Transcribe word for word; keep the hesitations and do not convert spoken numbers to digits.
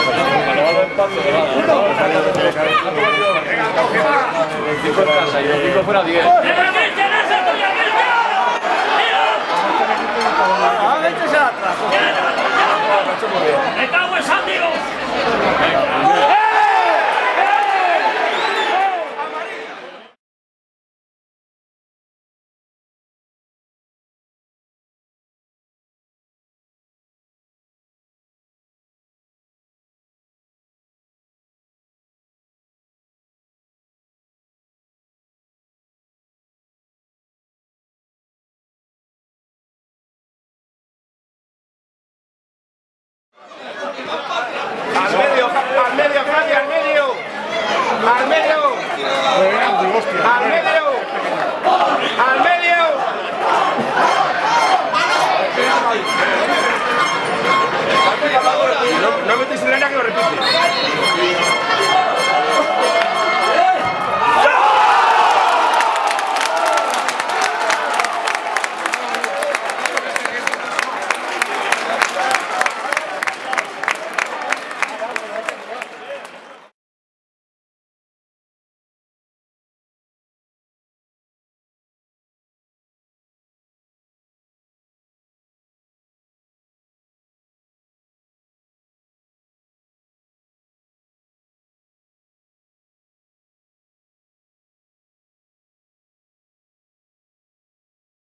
Fuera diez. ¡Me cago en San Dios! Al medio, al medio, Javi, al medio. Al medio. Al medio. Al medio. No, no metéis en la arena que lo repite.